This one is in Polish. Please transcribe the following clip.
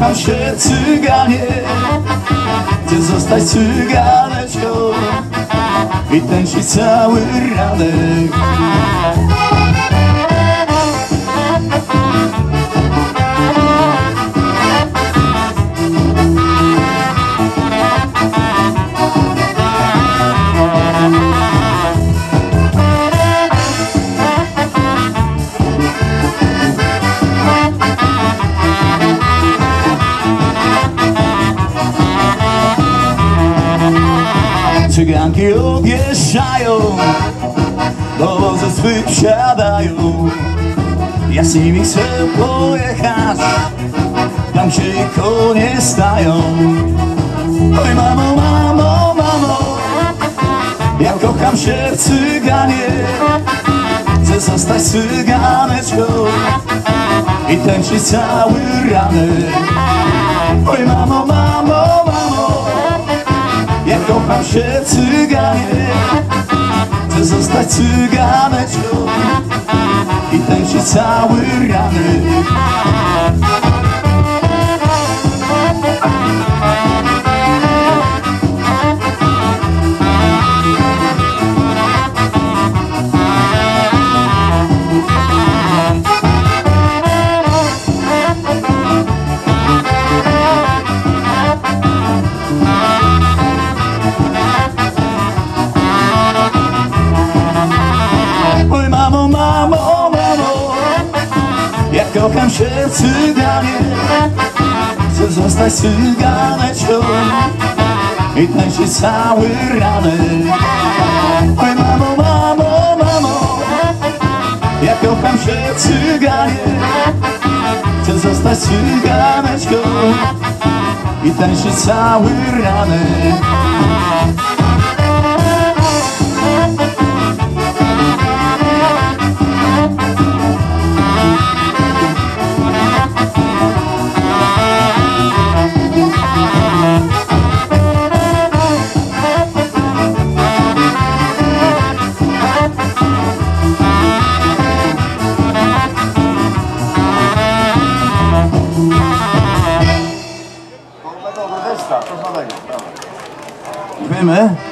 kocham się, cyganie. Chcę zostać cyganeczką i tańczyć cały ranek. Cyganki objeżdżają, do wozy swych wsiadają. Ja z nimi chcę pojechać tam, gdzie konie stają. Oj mamo, mamo, mamo, ja kocham się w cyganie. Chcę zostać cyganeczką i tańczyć cały ranek. Oj mamo, mamo, mamo, ja kocham się w cyganie. Chcę zostać cyganeczką i tańczyć cały ranek. Oj mamo, mamo, mamo, ja kocham się w cyganie. Chcę zostać cyganeczką i tańczyć cały ranek. Oj mamo, mamo, mamo, ja kocham się w cyganie. Chcę zostać cyganeczką i tańczyć cały ranek. Wiemy?